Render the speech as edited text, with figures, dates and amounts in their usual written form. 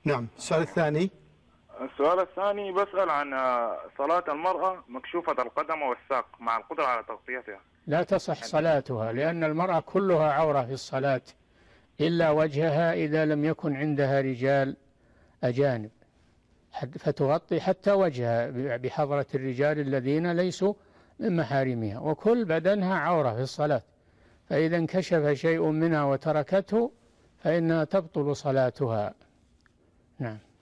نعم. السؤال الثاني. السؤال الثاني بسأل عن صلاة المرأة مكشوفة القدم والساق مع القدرة على تغطيتها. لا تصح صلاتها، لأن المرأة كلها عورة في الصلاة إلا وجهها إذا لم يكن عندها رجال أجانب، فتغطي حتى وجهها بحضرة الرجال الذين ليسوا من محارمها، وكل بدنها عورة في الصلاة، فإذا انكشف شيء منها وتركته فإنها تبطل صلاتها. نعم.